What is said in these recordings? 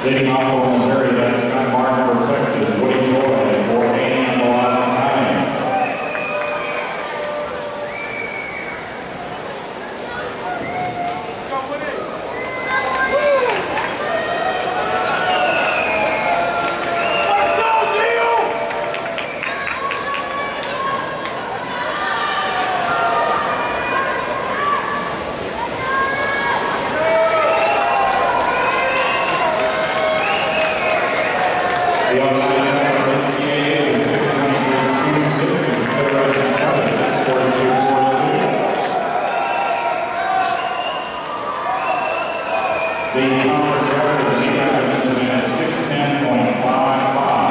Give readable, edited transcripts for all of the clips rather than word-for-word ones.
Leading off for Missouri, that's Scott Martin for Texas, Woody Joy for A&M Boston County. The outside number of NCAA is a 623.26 in consideration of cut at 642.42. The conference record of the record is at 610.55.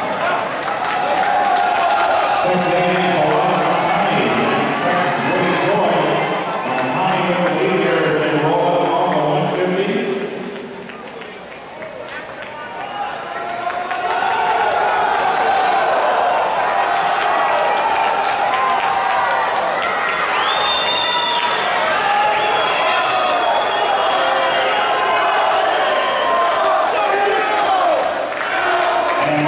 Texas A&M Boston County against Texas Woody Joy. And County in the lead here as they roll up on the 150. And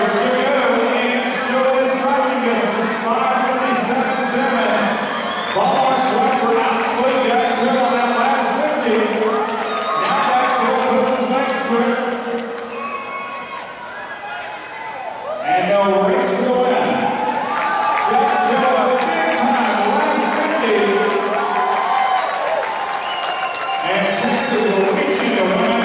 yards to go, and still in striking distance, 5:57.7. Ballmarks Radford outsplit Jacksonville on that last 50. Now Jacksonville puts his next trip. And they'll race to the win. Jacksonville big time, last 50. And Texas reaching the win.